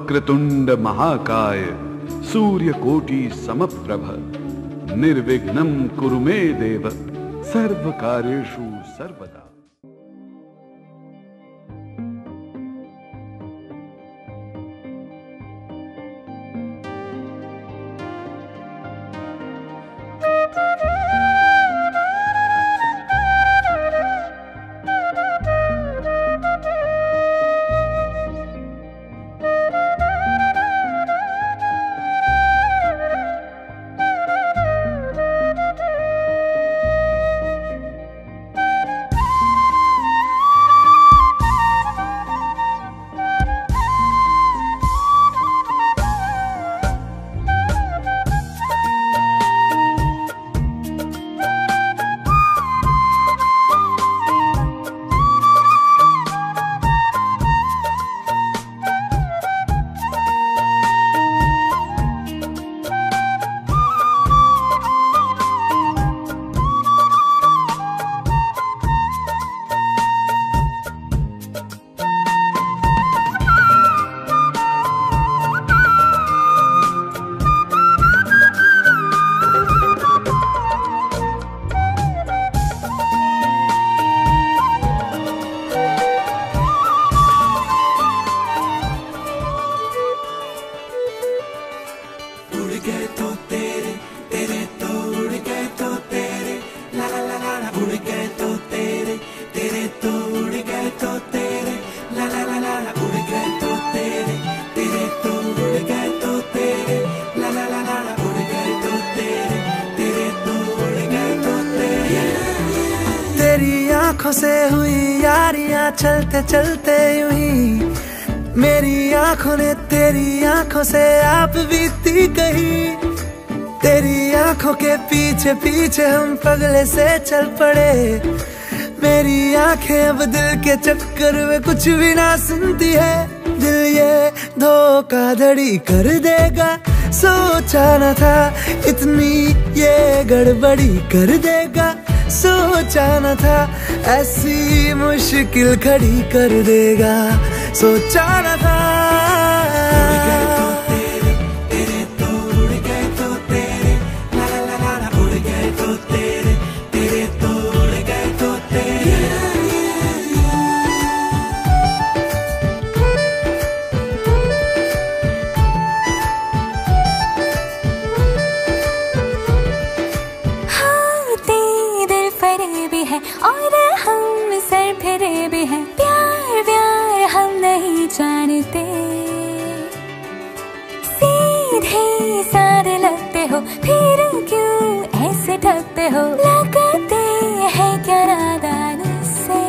वक्रतुंड महाकाय सूर्यकोटि समप्रभ निर्विघ्नं कुरु मे देव सर्वकार्येषु सर्वदा। आंखों से हुई यारियां चलते चलते यूं ही मेरी आंखों ने तेरी आंखों से आप बीती कही। तेरी आंखों के पीछे पीछे हम पगले से चल पड़े। मेरी आंखें अब दिल के चक्कर में कुछ भी ना सुनती है। दिल ये धोखाधड़ी कर देगा सोचा न था, इतनी ये गड़बड़ी कर देगा सोचा न था, ऐसी मुश्किल खड़ी कर देगा सोचा न था। और हम सर फिरे भी हैं, प्यार व्यार हम नहीं जानते। सीधे साधे लगते हो फिर क्यों ऐसे ठगते हो, लगते हैं क्या नादान से।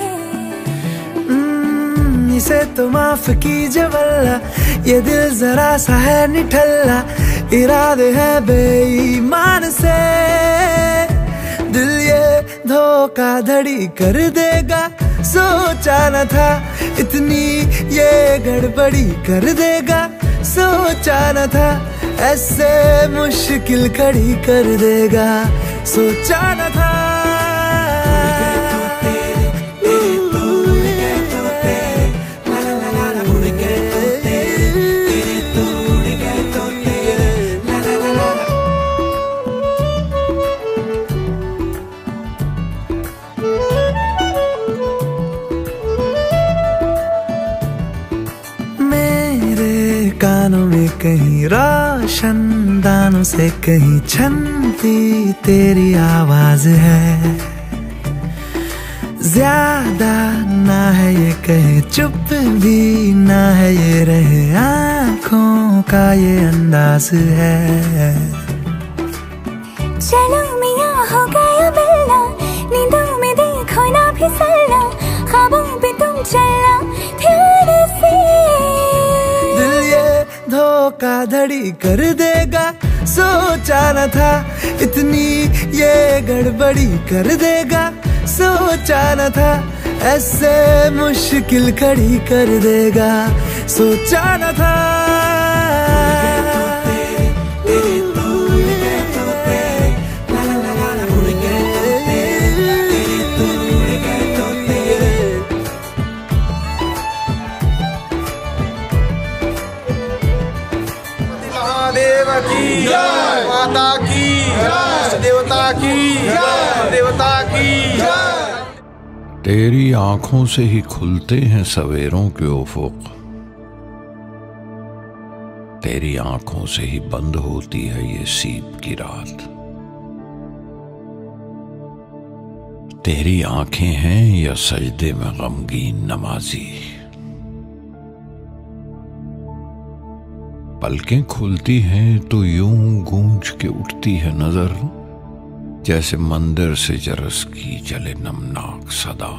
इसे तो माफ कीजिए वल्ला, ये दिल जरा सा है निठल्ला, इरादे है बेईमान से। दिल ये धोखाधड़ी कर देगा सोचा न था, इतनी ये गड़बड़ी कर देगा सोचा न था, ऐसे मुश्किल खड़ी कर देगा सोचा न था। कानों में कहीं रोशन दानों से कहीं छनती तेरी आवाज है। ज्यादा ना है ये कहे चुप भी ना है ये रहे, आँखों का ये अंदाज है। चलो मियाँ हो गया बिल्ला, नींदों में देखो ना फिसलना, ख्वाबों पे तुम चलना ध्यान से। धोखाधड़ी कर देगा सोचा न था, इतनी ये गड़बड़ी कर देगा सोचा न था, ऐसे मुश्किल खड़ी कर देगा सोचा न था। देव की जय, माता की जय, देवता की जय, देवता की जय। तेरी आंखों से ही खुलते हैं सवेरों के उफुक, तेरी आंखों से ही बंद होती है ये सीप की रात। तेरी आंखें हैं या सजदे में गमगीन नमाजी, पलकें खुलती हैं तो यूं गूंज के उठती है नजर, जैसे मंदिर से जरस की चले नमनाक सदा,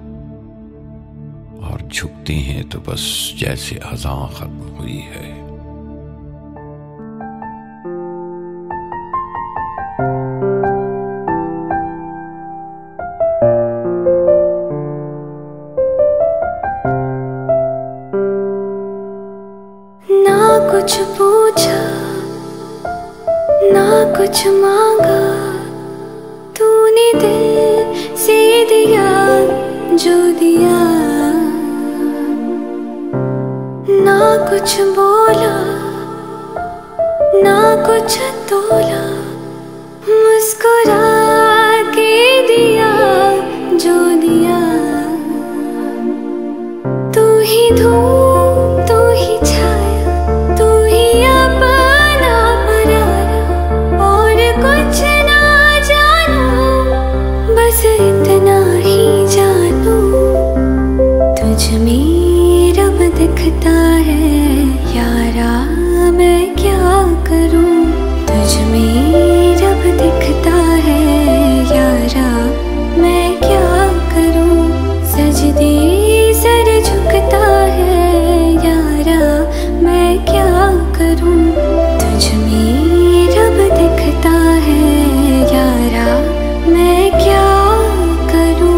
और झुकती हैं तो बस जैसे अज़ां खत्म हुई है। कुछ पूछा ना कुछ मांगा, तूने दिल से दिया जो दिया, ना कुछ बोला ना कुछ तोला, मुस्कुरा के दिया जो दिया। तू ही धूप तू ही छाया, बस इतना ही जानू, तुझ में रब दिखता है यारा, मैं क्या करूं। तुझ में रब दिखता है यारा, मैं क्या करूं। सजदे सर झुकता है यारा, मैं क्या करूं। तुझ में रब दिखता है यारा, मैं क्या करूं।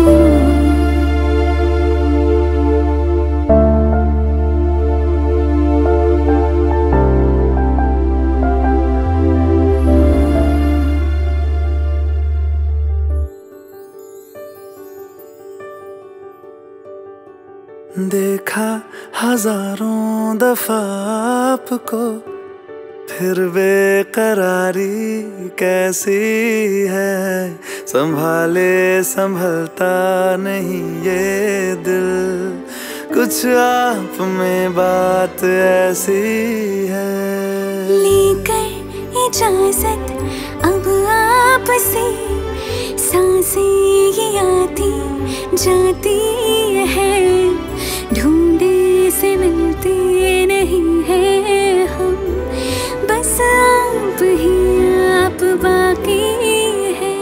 देखा हजारों दफा आपको, फिर बेकरारी कैसी है। संभाले संभलता नहीं ये दिल, कुछ आप में बात ऐसी है। लेकर इजाजत अब आपसे, सांसें ये आती जाती है, ढूंढे से मिलते नहीं है हम, बस आप ही आप बाकी है।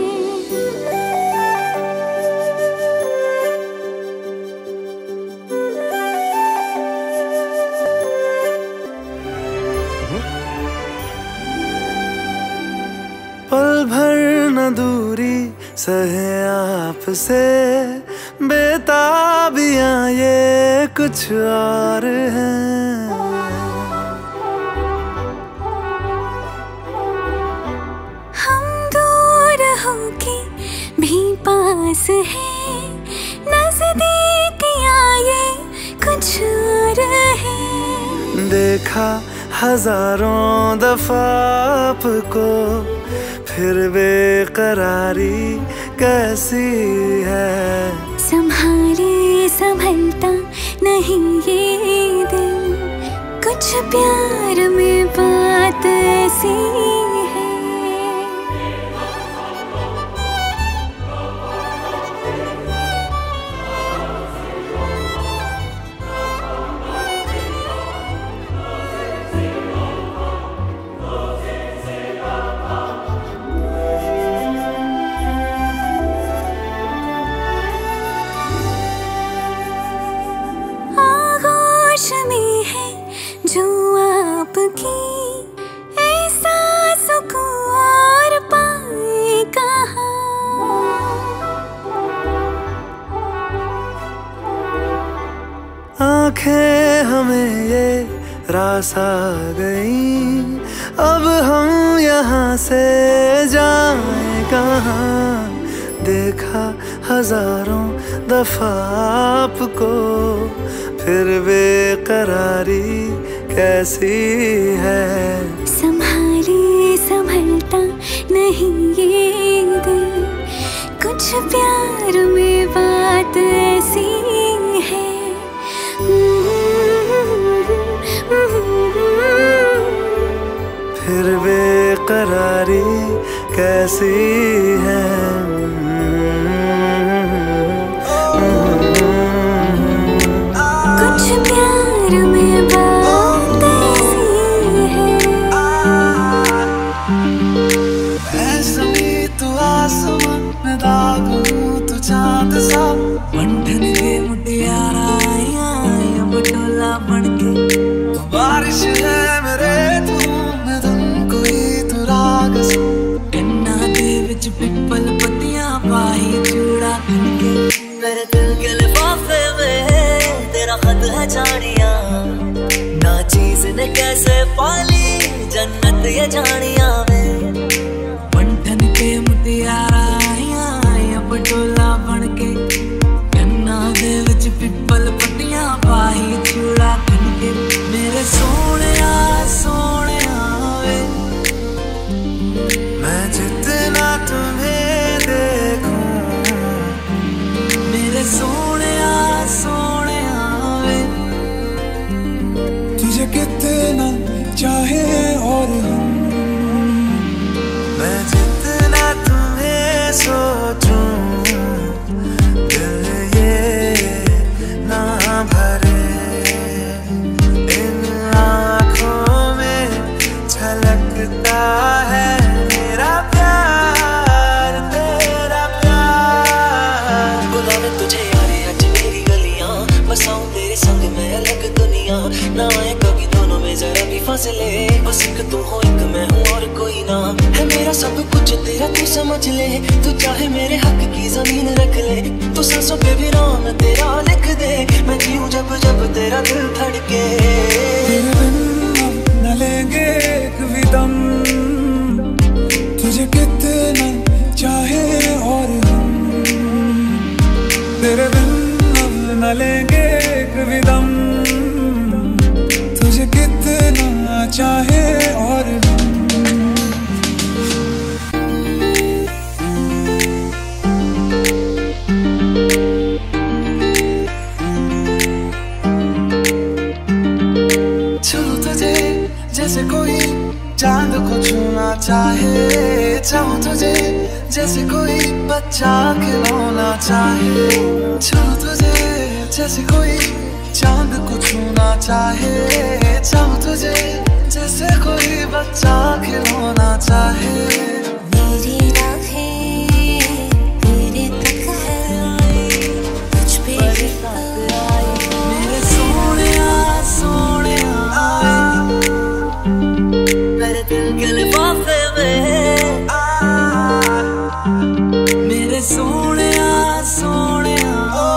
पल भर न दूरी सहे आपसे, बेताबियां ये कुछ और हैं। हम दूर होके भी पास हैं, नजदीकियां ये कुछ और है। देखा हजारों दफा आपको, फिर बेकरारी कैसी है। संभाले संभलता नहीं ये दिल, कुछ प्यार में बात ऐसी है। में है जो आपकी, ऐसा सुकून और पाए कहाँ। आंखें हमें ये रास आ गई, अब हम यहाँ से जाएं कहाँ। देखा हजारों दफा आपको, फिर बेकरारी कैसी है। प्यार में बात ऐसी है, फिर बेकरारी कैसी है। कुछ प्यार में बात ऐसी है। ऐसा भी तू आसमां में दाग हूँ, तू चांद सा बंधन के मुटियारा आया बटोला बनके। तू बारिश है मेरे मैं तुमको ही तू राग सा, कन्ना दे विच पिपल पत्तियां पाई चूड़ा बनके। मेरे दिल के लिफाफे में तेरा खत है जानिया, ना चीज ने कैसे पाली जन्नत ये जानिया में। बंधन के मुटियारा आया बटोला बनके, कन्ना दे विच पिपल पत्तियां पाई चूड़ा बनके। मेरे सोनिया सोनिया वे, मैं जितना तुम्हें देखूं, मेरे सोनिया सोनिया वे, तुझे कितना चाहे और हम, मैं जितना तुम्हें सोचूं, दिल ये ना भरे। इन आँखों में झलकता है मेरा प्यार, तेरा प्यार। बुलावे तुझे यारे आज मेरी गलियां, बसाऊं तेरे संग मैं अलग दुनिया। ना आए कभी दोनों में जरा भी फासले, बस एक तू हो एक मैं हूँ और कोई ना। है मेरा सब कुछ तेरा तू समझ ले, तू चाहे मेरे हक की जमीन रख ले। तू सांसों पे भी नाम तेरा लिख दे, मैं जीऊं जब जब तेरा दिल धड़के। तेरे बिन अब न लेंगे एक भी दम, तुझे कितना चाहे और हम, तेरे बिन अब न लेंगे एक भी दम, तुझे कितना चाहे और हम। छू तुझे जैसे कोई चांद को छूना चाहे, चाहूं तुझे जैसे कोई बच्चा खिलौना चाहे। छू तुझे जैसे कोई चांद को छूना चाहे, चाहूं तुझे जैसे कोई बच्चा खिलौना चाहे। मेरी राहें तेरे तक है, कुछ भी मेरे सोनिया सोनिया, मेरे दिल के लिफाफे में, मेरे सोनिया सोनिया,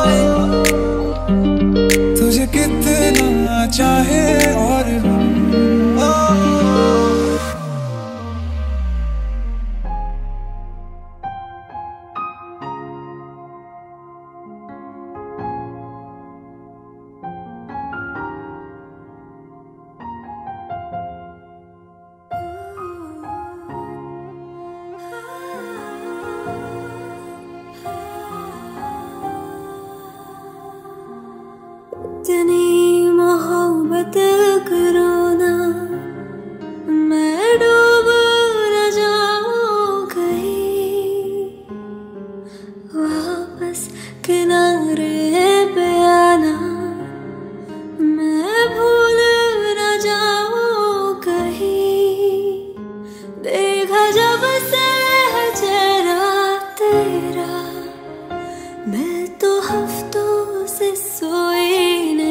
तुझे कितना चाहे और हम। इतनी मोहब्बत करो ना, मैं डूब न जाऊं कहीं। वापस किनारे पे आना, मैं भूल न जाऊं कहीं। देखा जब से है चेहरा तेरा, मैं तो हफ्तों से सोई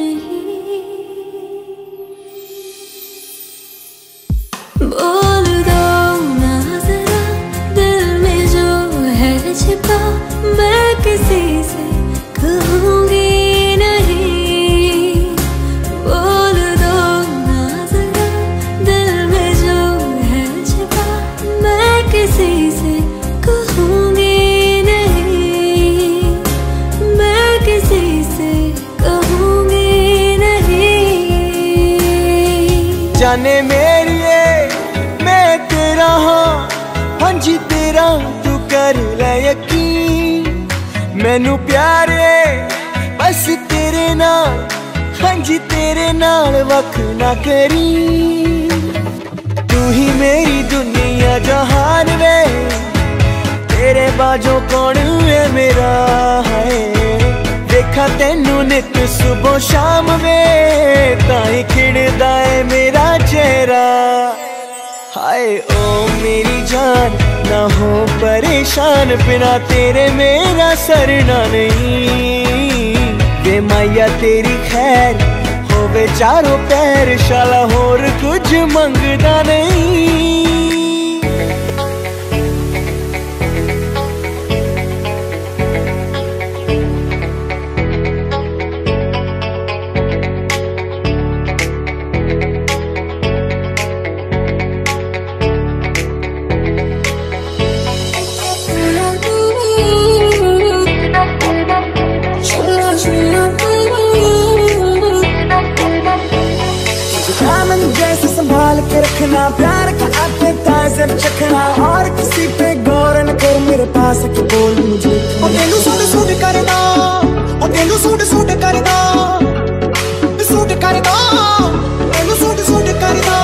बोल दो ना जरा, दिल में जो है छिपा, मैं किसी से कहूँगी नहीं। बोल दो ना जरा, दिल में जो है छिपा, मैं किसी से कहूँगी नहीं। मैं किसी से कहूँगी नहीं। जाने मेरी मैं तेरा हाँ जी तेरा, तू कर ले यकीन। मैनू प्यारे बस तेरे नाल, हाँ जी तेरे नाल वख ना करी। तू ही मेरी दुनिया जहान वे, तेरे बाजों कौन है मेरा है। देखा तेनू नित सुबह शाम वे, ताई खिड़दा है मेरा चेहरा। हाय ओ मेरी जान ना हो परेशान, बिना तेरे मेरा सरना नहीं। वे माया तेरी खैर होवे चारों पैर, शाला होर कुछ मंगदा नहीं। जैसे संभाल के रखना, प्यार का एपेटाइजर चखना, और किसी पे गौर न कर, मेरे पास के बोल मुझे। ओ तेनू सूट सूट करदा, ओ तेनू सूट सूट करदा, सूट करदा, तेनू सूट सूट करदा।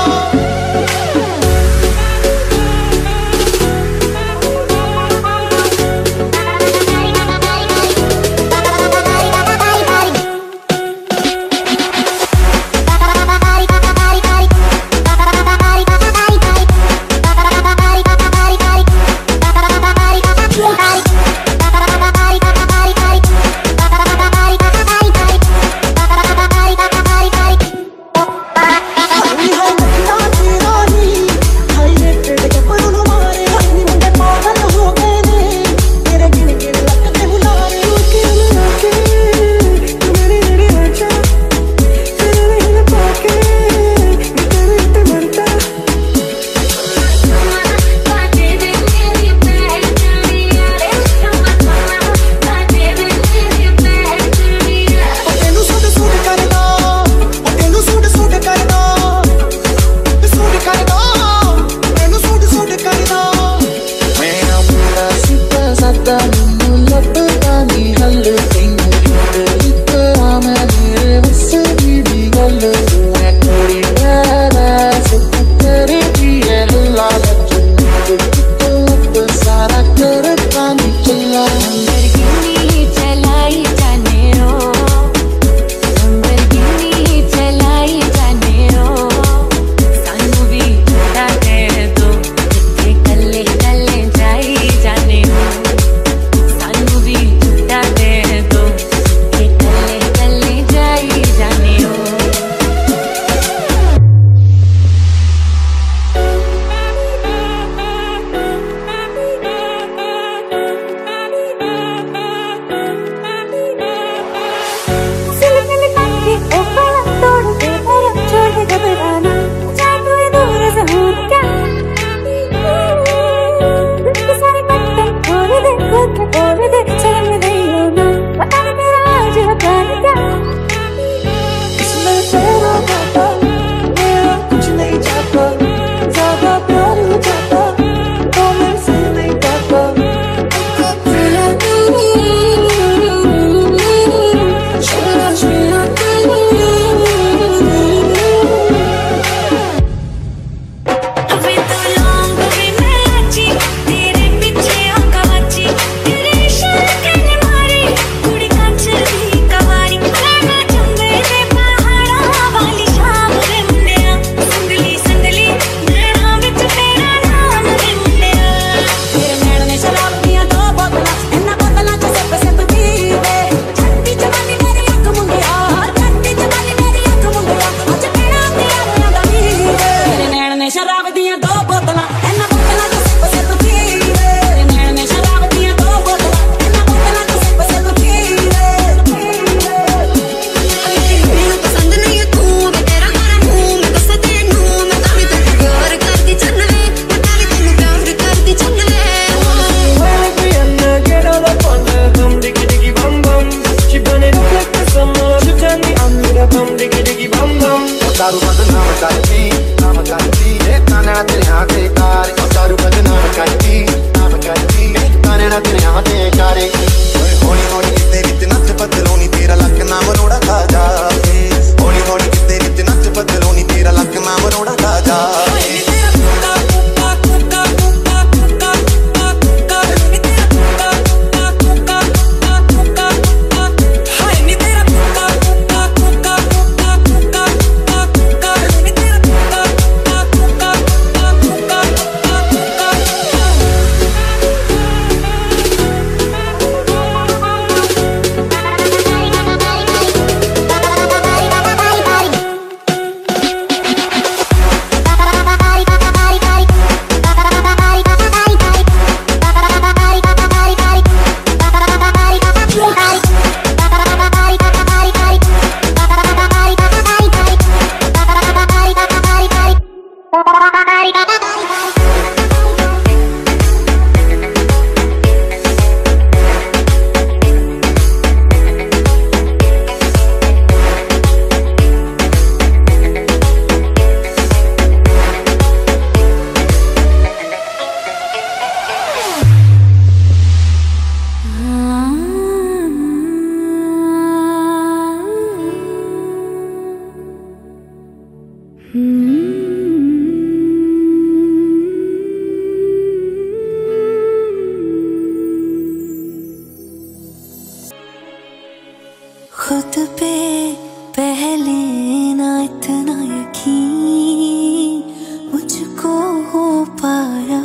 खुद पे पहले ना इतना यकीन मुझको हो पाया,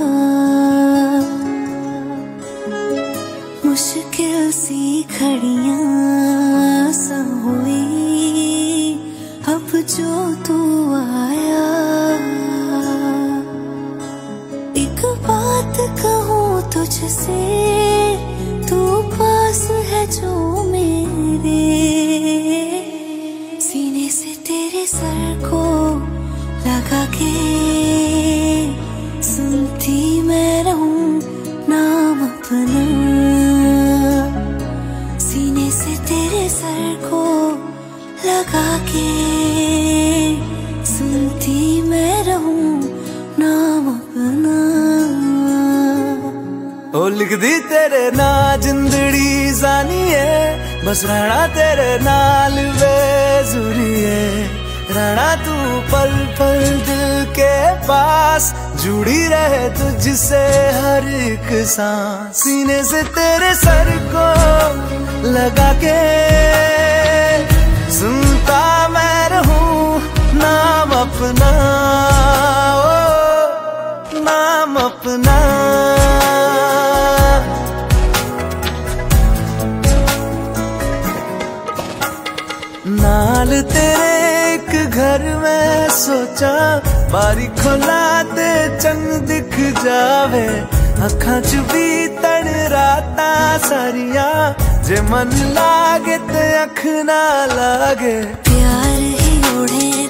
मुश्किल सी घड़ियां सा हुई अब जो तू आया। एक बात कहूँ तुझसे, तू पास है जो मेरे, सीने से तेरे सर को लगा के सुनती मैं रहूं नाम अपना। सीने से तेरे सर को लगा के सुनती मैं रहूं नाम अपना। ओ लिख दी तेरे ना जिंदड़ी जानी है, बस रहना तेरे नाल बेजुरी है। रहना तू पल पल दिल के पास, जुड़ी रहे तुझसे हर एक सांस। सीने से तेरे सर को लगा के सुनता मैं रहूं नाम अपना, ओ नाम अपना। नाल तेरे एक घर में सोचा, बारी खोला ते चंग दिख जावे। अखां च भी तन राता सारिया, जे मन लागे ते अख ना लागे। प्यार ही ओढ़े